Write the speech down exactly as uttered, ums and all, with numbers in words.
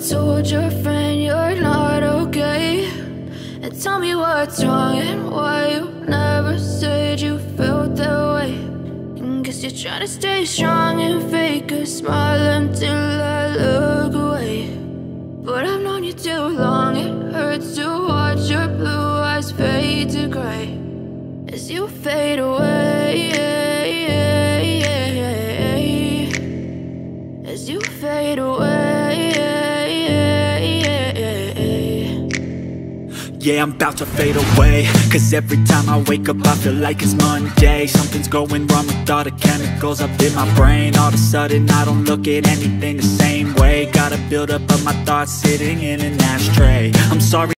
told your friend you're not okay? And tell me what's wrong and why you never said you felt that way. And guess you're trying to stay strong and fake a smile until I look away. But I've known you too long, it hurts to watch your blue eyes fade to gray as you fade away, as you fade away. Yeah, I'm about to fade away, cause every time I wake up I feel like it's Monday. Something's going wrong with all the chemicals up in my brain. All of a sudden I don't look at anything the same way. Gotta build up of my thoughts sitting in an ashtray. I'm sorry